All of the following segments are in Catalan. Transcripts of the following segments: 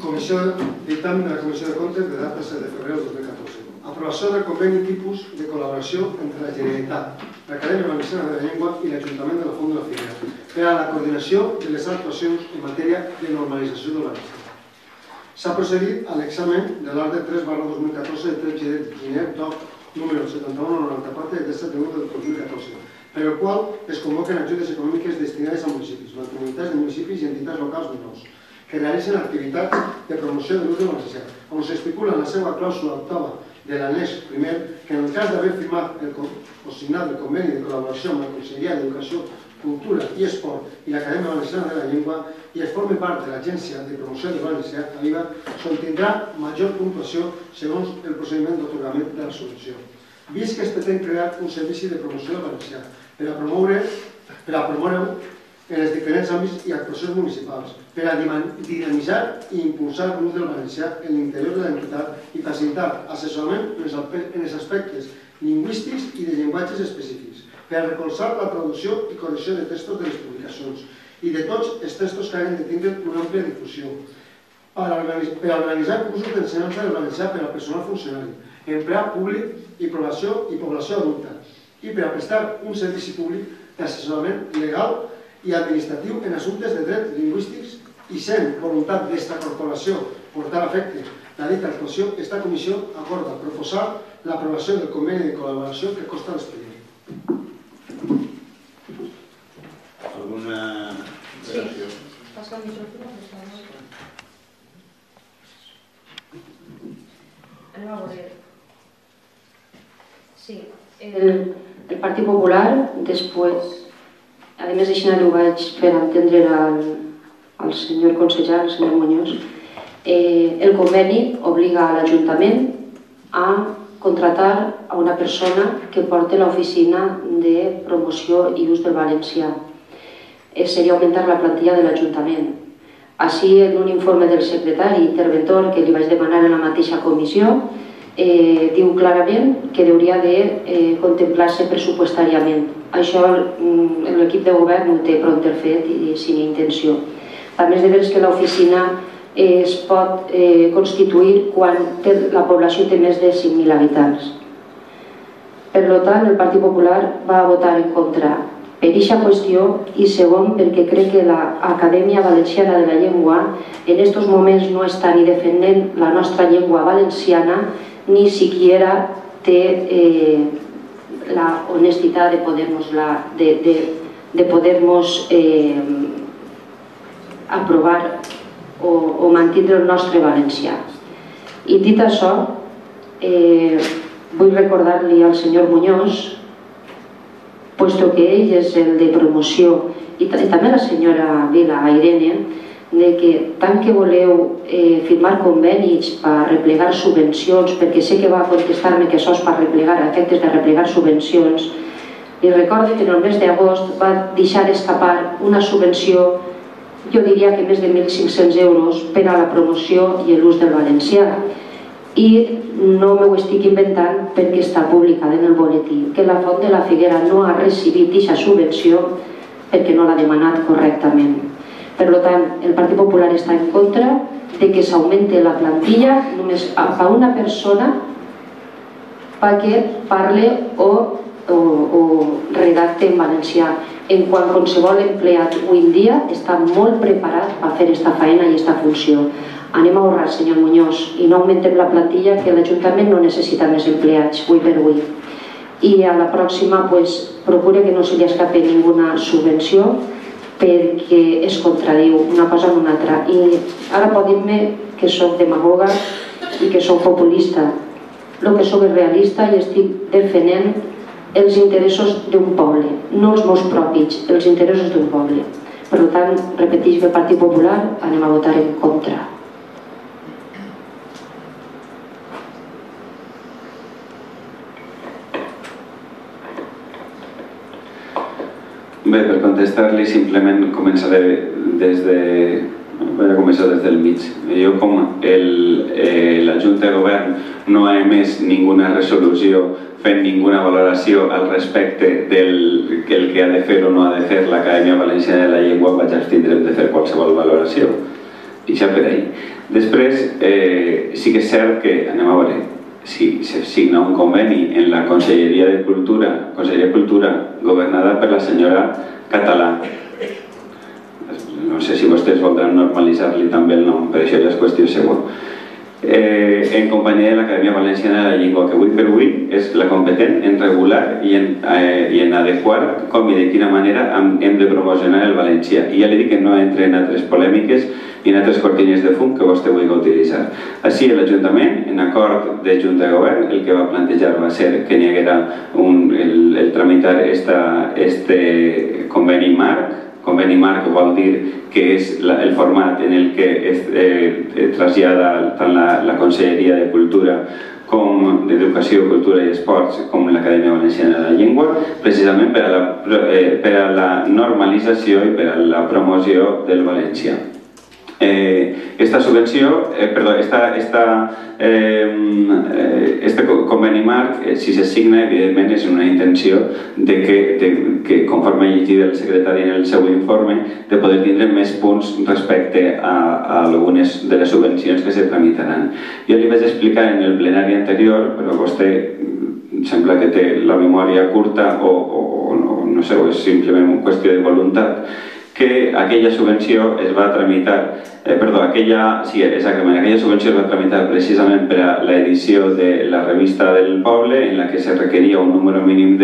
Dictamen de la Comissió de Comptes de data 7 de febrer del 2014. Aprovació del conveni tipus de col·laboració entre la Generalitat, l'Acadèmia Valenciana de la Llengua i l'Ajuntament de la Font de la Figuera per a la coordinació de les actuacions en matèria de normalització del valencià. S'ha procedit a l'examen de l'Ordre 3/2014 de 13 de gener DOC número 7194 de 7 de 1 del 2014, per el qual es convoquen ajudes econòmiques destinades a municipis, mancomunitats de municipis i entitats locals menors que realitzen activitats de promoció de l'ús del valencià, on s'estipula en la seva clàusula octava de l'annex primer que en el cas d'haver firmat o signat el conveni de col·laboració amb la Conselleria d'Educació, Cultura i Esport i l'Acadèmia Valenciana de la Llengua i es formi part de l'Agència de Promoció del Valencià, l'IVA, s'obtindrà major puntuació segons el procediment d'atorgament de la subvenció. Vist que es pretén crear un servici de promoció del valencià per a promoure-ho en els diferents àmbits i actuacions municipals, per a dinamitzar i impulsar l'ús del valencià en l'interior de l'entitat i facilitar assessorament en els aspectes lingüístics i de llenguatges específics, per a recolzar la traducció i correcció de textos de les publicacions i de tots els textos que hagin de tindre una àmplia difusió, per a organitzar cursos d'ensenyança del valencià per al personal funcionari, empleat públic i població adulta, i per a prestar un servici públic d'assessorament legal i administratiu en assumptes de drets lingüístics i sent voluntat d'esta corporació portar a efecte la dita actuació, esta comissió acorda proposar l'aprovació del conveni de col·laboració que consta l'expedient. Alguna reacció? Passa el micròfon, per favor. Anem a veure. Sí, el Partit Popular, després, a més d'això ho vaig fer entendre al senyor conseller, al senyor Muñoz, el conveni obliga a l'Ajuntament a contratar a una persona que porti l'oficina de promoció i ús del valencià. Seria augmentar la plantilla de l'Ajuntament. Així, en un informe del secretari interventor que li vaig demanar en la mateixa comissió, diu clarament que hauria de contemplar-se pressupostàriament. Això l'equip de govern ho té pront el fet i sin intenció. També és de veres que l'oficina es pot constituir quan la població té més de 5.000 habitants. Per tant, el Partit Popular va votar en contra per aquesta qüestió i segon perquè crec que l'Acadèmia Valenciana de la Llengua en aquests moments no està ni defendent la nostra llengua valenciana ni siquiera té la honestitat de poder-nos aprovar o mantenir el nostre valencià. I dit això, vull recordar-li al senyor Muñoz, puesto que ell és el de promoció, i també la senyora Vila, Irene, que tant que voleu firmar convenis per replegar subvencions, perquè sé que va contestar-me que això és per replegar, a efectes de replegar subvencions, li recordo que en el mes d'agost va deixar escapar una subvenció, jo diria que més de 1.500 euros, per a la promoció i l'ús del valencià. I no m'ho estic inventant perquè està publicada en el boletí, que la Font de la Figuera no ha recibit aquesta subvenció perquè no l'ha demanat correctament. Per tant, el Partit Popular està en contra de que s'augmente la plantilla només a una persona perquè parle o redacte en valencià. En quant qualsevol empleat avui en dia està molt preparat per fer aquesta feina i aquesta funció. Anem a ahorrar, senyor Muñoz, i no augmentem la plantilla, que l'Ajuntament no necessita més empleats, avui per avui. I a la pròxima, procure que no se li escape ninguna subvenció, perquè es contradiu una cosa amb una altra. I ara pot dir-me que soc demagoga i que soc populista. El que soc és realista i estic defendent els interessos d'un poble, no els meus propis, els interessos d'un poble. Per tant, repeteix que el Partit Popular anem a votar en contra. Bé, per contestar-li simplement començaré des del mig. Jo, com la Junta de Govern no ha emès ninguna resolució fent ninguna valoració al respecte del que ha de fer o no ha de fer l'Acadèmia Valenciana de la Llengua, vaig abstindre'm de fer qualsevol valoració. I ja per ahir. Després, sí que és cert que, anem a veure, si se signa un conveni en la Conselleria de Cultura, governada per la senyora Català. No sé si vostès voldran normalitzar-li també el nom, per això ja és qüestió seva. En companyia de l'Acadèmia Valenciana de la Llengua, que avui per avui és la competent en regular i en adequar com i de quina manera hem de promocionar el valencià. I ja li dic que no entre en altres polèmiques i en altres cortines de fum que vostè vulgui utilitzar. Així, l'Ajuntament, en acord de Junta de Govern, el que va plantejar va ser que n'hi haguera el tramitar este conveni marc. Conveni marc vol dir que és el format en el que es trasllada tant la Conselleria de Cultura com d'Educació, Cultura i Esports, com l'Acadèmia Valenciana de la Llengua, precisament per a la normalització i per a la promoció del valencià. Esta subvenció, este conveni marc, si se signa, evidentment és una intenció de que, conforme ha llegit el secretari en el seu informe, de poder tindre més punts respecte a algunes de les subvencions que se tramitaran. Jo li vaig explicar en el plenari anterior, però vostè sembla que té la memòria curta o no sé, és simplement una qüestió de voluntat, que aquella subvenció es va tramitar, aquella subvenció es va tramitar precisament per a l'edició de la revista del poble, en la que se requeria un número mínim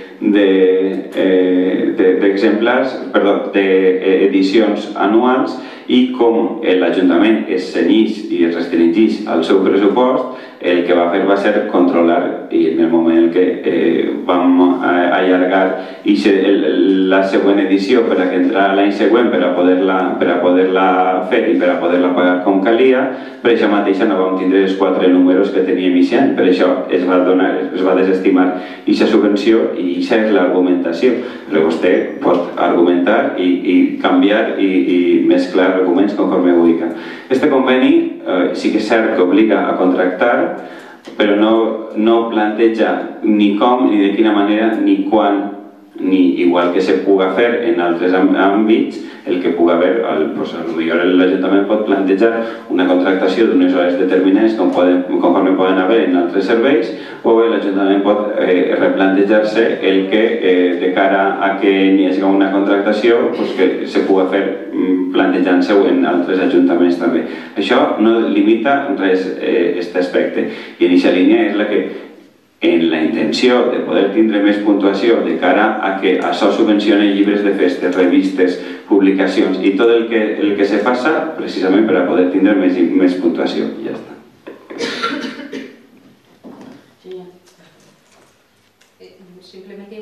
d'edicions anuals, i com l'Ajuntament es cenyix i es restringeix al seu pressupost, el que va fer va ser controlar, i en el moment que vam allargar la següent edició per a que entrara l'any següent per a poder-la fer i per a poder-la pagar com calia, per això mateixa no vam tindre els 4 números que teníem aquest any, per això es va desestimar aquesta subvenció i aquesta és l'argumentació. Però vostè pot argumentar i canviar i mesclar arguments conforme vulgui. Este conveni sí que és cert que obliga a contractar, però no planteja ni com, ni de quina manera, ni quan, ni igual que se puga fer en altres àmbits, el que puga haver, potser l'Ajuntament pot plantejar una contractació d'unes hores determinades conforme poden haver en altres serveis, o l'Ajuntament pot replantejar-se el que de cara a que n'hi hagi una contractació que se puga fer plantejant-se en altres ajuntaments també. Això no limita res aquest aspecte, i en aquesta línia és la que, en la intenció de poder tindre més puntuació de cara a que això subvencioni llibres de festes, revistes, publicacions i tot el que se faça precisament per a poder tindre més puntuació. Ja està. Simplemente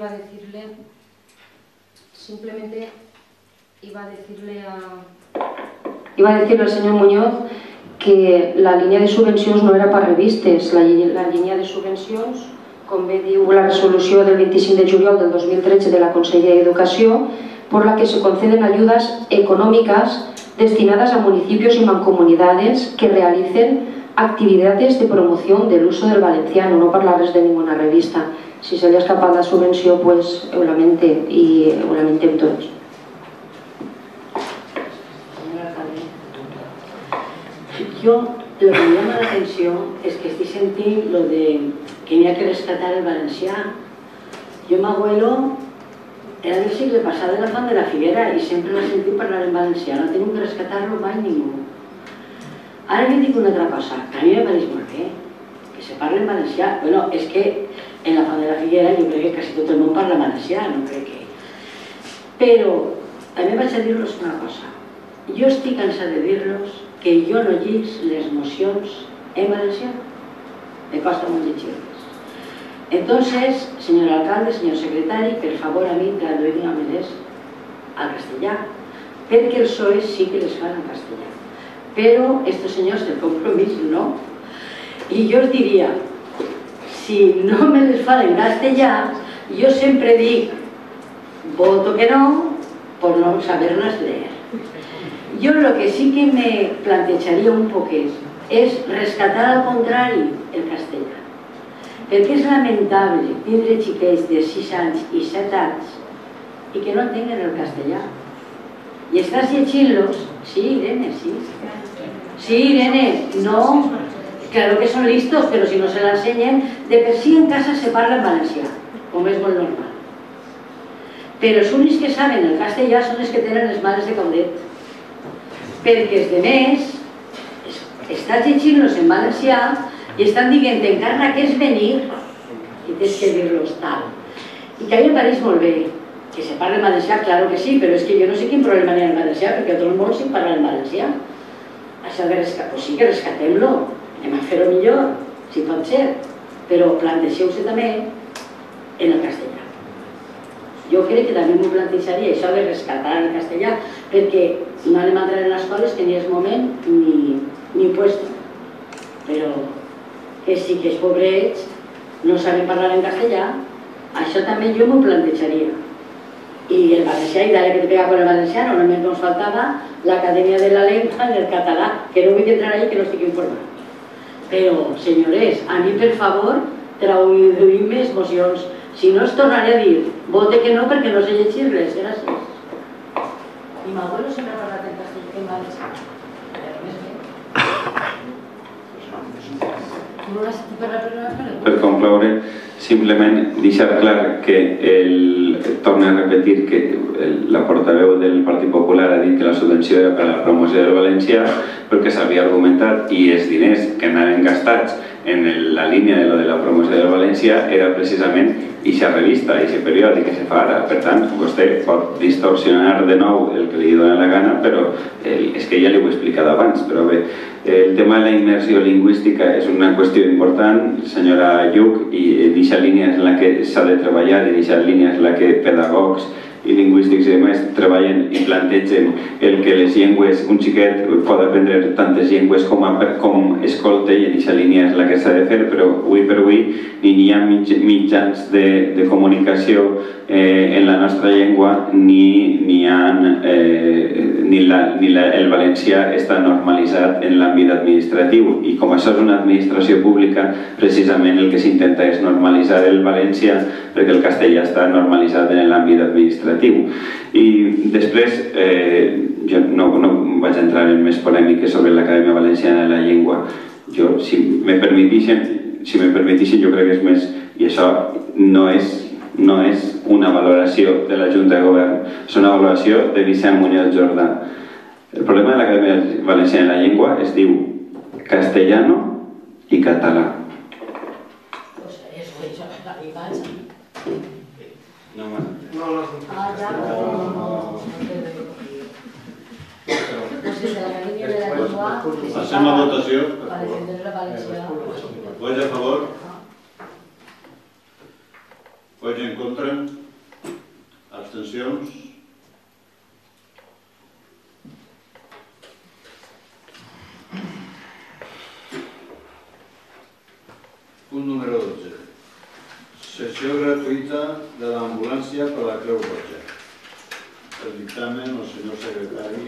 iba a decirle al señor Muñoz que la línia de subvencions no era per revistes. La línia de subvencions, com bé diu la resolució del 25 de juliol del 2013 de la Conselleria d'Educació, por la que se conceden ayudas económicas destinadas a municipios y mancomunidades que realicen actividades de promoción del uso del valenciano, no parlarles de ninguna revista. Si se li ha escapat la subvenció, pues ho lamente i ho lamentem tots. Yo, lo que me llama la atención es que estoy sintiendo lo de que había que rescatar el valencià. Yo, mi abuelo, era del siglo pasado de la Font de la Figuera y siempre lo he sentido hablar en valencià. No tengo que rescatarlo mai ningú. Ara li dic una altra cosa, que a mi me pareix molt bé, que se parla en valencià. Bueno, és que en la Font de la Figuera jo crec que quasi tot el món parla valencià, no crec que... Però també vaig a dir-los una cosa. Jo estic cansat de dir-los que jo no llig les mocions en valencià. Me costa molt llegir-les. Entonces, señor alcalde, señor secretari, per favor a mi traduïm-me-les al castellà, perquè els PSOE sí que les fan en castellà. Però estos senyors del Compromís no. I jo els diria, si no me les fan en castellà, jo sempre dic, voto que no, por no saber-las leer. Yo lo que sí que me plantearía un poquet es rescatar al contrari el castellà. Perquè és lamentable tindre xiquets de 6 anys i 7 anys i que no entenguen el castellà. I estàs llegint-los, sí, Irene, sí. Sí, Irene, no, claro que son listos, pero si no se la enseñen, de per si en casa se parla en valencià, com és molt normal. Però els únics que saben el castellà són els que tenen les mares de caudet. Perquè els demés estan llegint-los en valencià i estan dient encara que és venir i tens que dir-los tal. I que a mi em pareix molt bé que se parla en valencià, claro que sí, però és que jo no sé quin problema hi ha en valencià perquè tot el món sí parla en valencià. Això de rescatar, pues sí que rescatem-lo, anem a fer-ho millor, si pot ser, però planteixeu-se també en el castellà. Jo crec que també m'ho plantejaria això de rescatar el castellà, perquè no anem a entrar en les escoles que ni és moment ni puesto. Però que sí que els pobrets no saben parlar en castellà, això també jo m'ho plantejaria. I el valencià, i dale que te pega con el valenciano, només ens faltava l'Acadèmia de la Lengua en el català, que no vull entrar ahí, que no estic informat. Però, senyores, a mi, per favor, traduïm-me les mocions. Si no, es tornaré a dir, vote que no perquè no sé llegir-les. Gràcies. I mi abuelo sempre ha parlat en castellà, en valencià. Per concloure, simplement deixar clar que torno a repetir que la portaveu del Partit Popular ha dit que la subvenció era per a la promoció del valencià, perquè s'havia argumentat i els diners que anaven gastats en la línia de la promoció del valencià era precisament aquesta revista, aquest periòdic que se fa ara. Per tant, vostè pot distorsionar de nou el que li dona la gana, però és que ja li ho he explicat abans. Però bé, el tema de la immersió lingüística és una qüestió important, senyora Lluc, i en aquesta línia és la que s'ha de treballar, i en aquesta línia és la que pedagogs i lingüístics i demés treballen i plantegen el que les llengües, un xiquet pot aprendre tantes llengües com escolta, i en aquesta línia és la que s'ha de fer, però avui per avui ni hi ha mitjans de comunicació en la nostra llengua ni el valencià està normalitzat en l'àmbit administratiu, i com això és una administració pública, precisament el que s'intenta és normalitzar el valencià perquè el castellà està normalitzat en l'àmbit administratiu. I després, jo no vaig entrar en més polèmiques sobre l'Acadèmia Valenciana de la Llengua. Jo, si me permetixen, jo crec que és més, i això no és una valoració de la Junta de Govern, és una valoració de Vicent Muñoz Jordà. El problema de l'Acadèmia Valenciana de la Llengua es diu castellano i català. Passem a votació. Vots a favor? Vots en contra? Abstencions? Punt número 12. Sessió gratuïta de l'ambulància per la Creu Roja. El dictamen, el senyor secretari.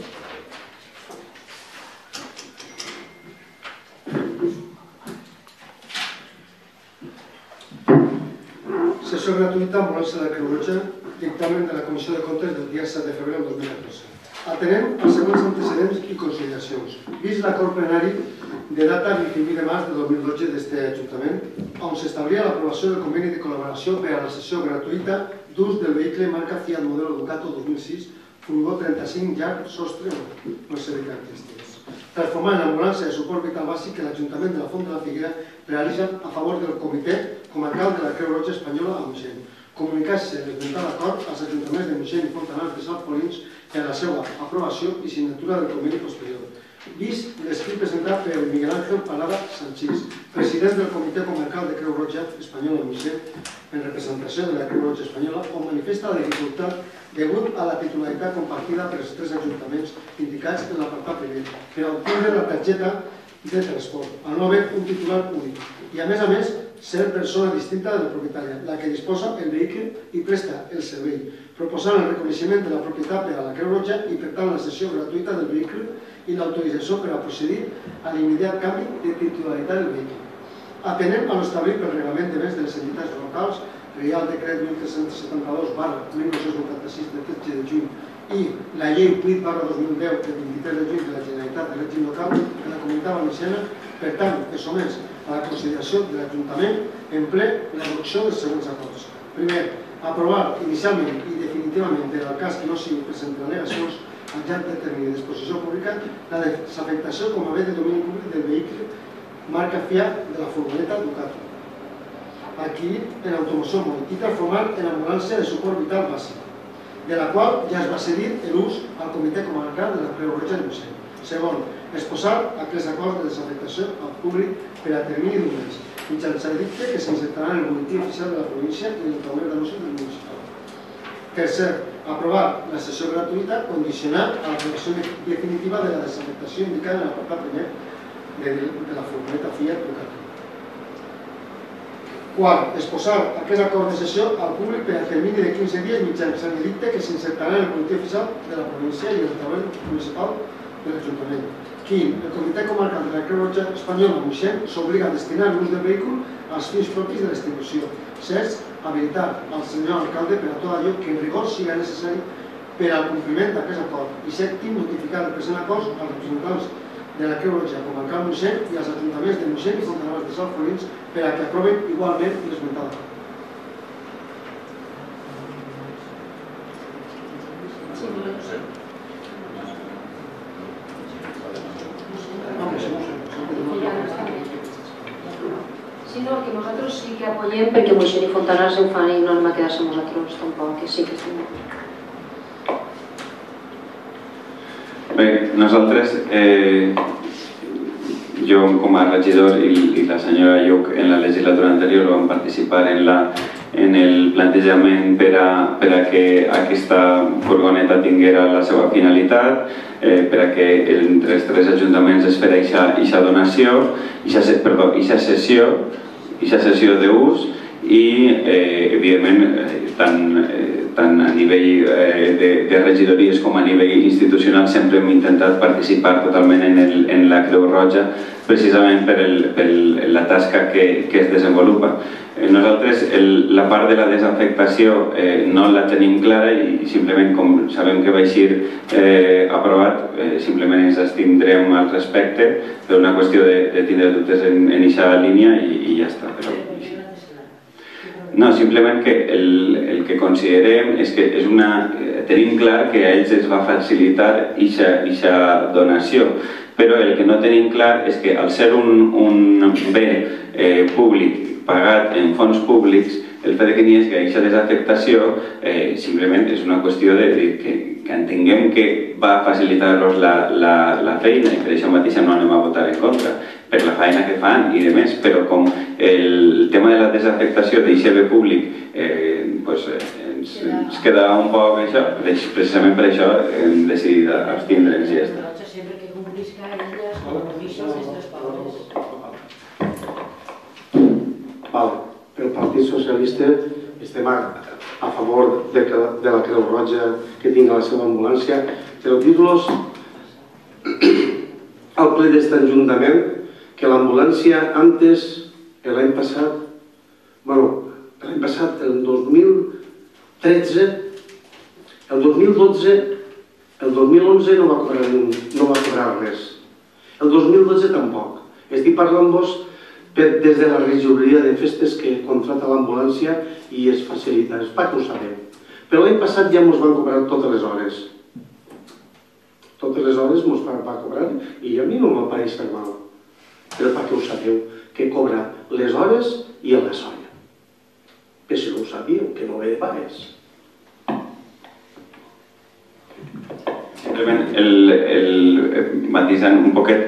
Sessió gratuïta ambulància de la Creu Roja, dictamen de la Comissió de Comptes del dia 7 de febrer del 2014. Atenem als següents antecedents i consideracions. Vist l'acord plenari de data 28 de març de 2012 d'este Ajuntament, on s'establia l'aprovació del conveni de col·laboració per a la sessió gratuïta d'ús del vehicle marca Fiat Modelo Ducato 2006, furgó 35 llarg sostre no sé de característiques. Transformant l'ambulància de suport vital bàsic que l'Ajuntament de la Font de la Figuera realitza a favor del Comitè Comarcal de la Creu Roja Espanyola a Moixent. Comunicar-se l'esmentat acord als ajuntaments de Moixent i Fontanals de Salpolins per a la seva aprovació i signatura del conveni posterior. Vist l'escrit presentat per Miguel Ángel Palada Sanchís, president del Comitè Comarcal de Creu Roja Espanyola a Moixent, en representació de la Creu Roja Espanyola, on manifesta la dificultat degut a la titularitat compartida per els tres ajuntaments indicats en l'apartat primer per a obtindre la targeta de transport, al no haver un titular únic, i a més, ser persona distinta de la propietària, la que disposa el vehicle i presta el servei, proposant el reconeixement de la propietat per a la Creu Roja i per tant la cessió gratuïta del vehicle i l'autorització per a procedir a l'immediat canvi de titularitat del vehicle. Atenem a l'establir pel reglament de béns de les entitats locals, Reial Decret 1372/1996 de 13 de juny i la llei 8/2010 del 23 de juny de la Generalitat de règim local de la Comunitat Valenciana, per tant, que sotmès a la consideració de l'Ajuntament en ple l'adopció dels següents acords. Primer, aprovar inicialment i definitivament, en el cas que no sigui present al·legacions al llarg del termini d'exposició pública, la desafectació com a bé de domini públic del vehicle marca Fiat de la furgoneta Ducato, adquirit en automoció i transformat en ambulància de suport vital bàsic, de la qual ja es va cedir l'ús al Comitè Comarcal de la Creu Roja de Montseny. Segon, exposar aquests acords de desafectació al públic per a termini d'un mes, mitjançant edicte que s'insertarà en el boletí oficial de la província i en el tauler d'anuncis del municipal. Tercer, aprovar la sessió gratuïta condicionat a l'aprovació definitiva de la desafectació indicada en l'apartat primer de la furgoneta Fiat Ducato. Quart, exposar aquest acord de sessió al públic per a termini de 15 dies mitjançant edicte que s'insertarà en el boletí oficial de la província i en el tauler municipal de l'Ajuntament. Quint, el Comitè Comarcal de la Creu Roja Espanyola Montseny s'obliga a destinar l'ús del vehícul als fins propis de la distribució. Seix, habilitar al senyor alcalde per a tot allò que en rigor siga necessari per al compliment d'aquest acord. I sèptim, notificar el present acord als representants de la Creu Roja Comarcal Montseny i als ajuntaments de Montseny i Fontanals de Salforins per a que aproven igualment l'esmentat acord. Sí, no, que nosaltres sí que apoyem perquè Montseny i Fontanars ho fan i no hem de quedar-se nosaltres tampoc, que sí que estem. Bé, nosaltres, jo com a regidor i la senyora Lluc en la legislatura anterior vam participar en el plantejament per a que aquesta furgoneta tinguera la seva finalitat, per a que entre els tres ajuntaments es fera aquesta donació, aquesta cessió d'ús i, evidentment, tant a nivell de regidories com a nivell institucional sempre hem intentat participar totalment en la Creu Roja precisament per la tasca que es desenvolupa. Nosaltres la part de la desafectació no la tenim clara i simplement com sabem que va ser aprovat simplement ens abstindrem al respecte per una qüestió de tindre dubtes en aquesta línia i ja està. No, simplement que el que considerem és que tenim clar que a ells es va facilitar aquesta donació, però el que no tenim clar és que al ser un bé públic pagat en fons públics, el fet que n'hi hagi aquesta desafectació simplement és una qüestió que entenguem que va facilitar-los la feina i per això mateix no anem a votar en contra, per la feina que fan i demés, però com el tema de la desafectació d'aquest bé públic ens queda un poc això, precisament per això hem decidit abstindre'ns i ja està. Sempre que complisca elles compromisos d'estos pobles. El Partit Socialista estem a favor de la Creu Roja que tingui la seva ambulància, però dir-los al ple d'este ajuntament que l'ambulància antes, l'any passat, el 2013, el 2012, el 2011 no va cobrar res, el 2012 tampoc. Estic parlant-vos des de la regidoria de festes que contrata l'ambulància i es facilita, és perquè ho sabeu. Però l'any passat ja ens van cobrar totes les hores. Totes les hores ens va cobrar i a mi no m'ha pareix mal. Però perquè ho sabeu, que cobra les hores i a la soia. Però si no ho sabíeu, que no ve de pagues. Simplement matisant un poquet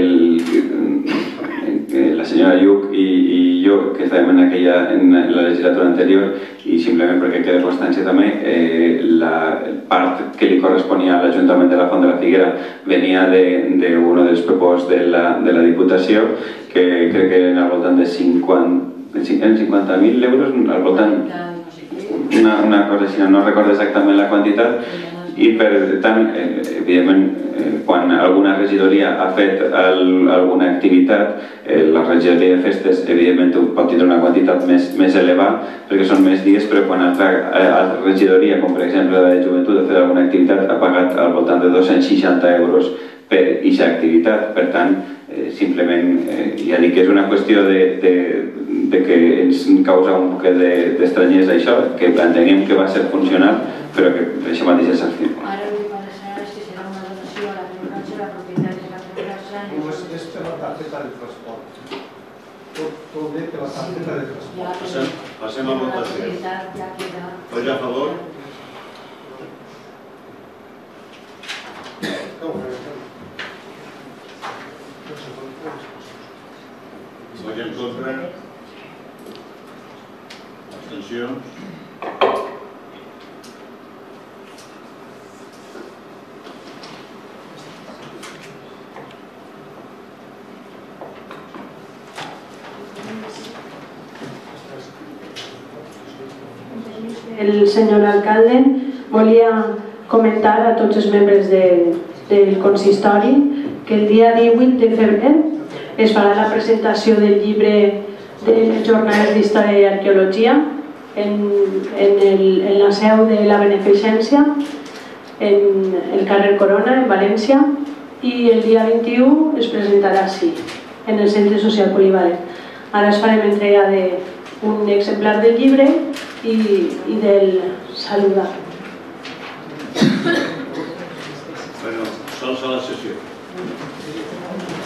la senyora Lluc i jo que estàvem en la legislatura anterior i simplement perquè queda constància també la part que li corresponia a l'Ajuntament de la Font de la Figuera venia d'un dels proposats de la Diputació que crec que eren al voltant de 50.000 euros, al voltant una cosa així, no recordo exactament la quantitat I per tant, evidentment, quan alguna regidoria ha fet alguna activitat, la regidoria de festes, evidentment, pot tindre una quantitat més elevada, perquè són més dies, però quan altra regidoria, com per exemple la de Joventut, ha fet alguna activitat, ha pagat al voltant de 260 euros per aquesta activitat. Per tant, simplement, ja dic que és una qüestió de que ens causa un poc d'estranyesa això, que entenem que va ser funcional, però que per això mateix és acció. Ara m'interessarà si serà una donació a la Creu Roja, la propietat de la Creu Roja... No, és per la targeta de transport. Tot bé per la targeta de transport. Passem a votació. Vots a favor? Vots en contra? Abstencions? El senyor alcalde volia comentar a tots els membres del consistori que el dia 18 de febrer es farà la presentació del llibre de les jornades d'Història i Arqueologia en la seu de la Beneficència, en el carrer Corona, en València, i el dia 21 es presentarà així, en el Centre Social Polivalent. Ara es farem entrega d'un exemplar del llibre i del saludar. Bueno, sols a la sessió.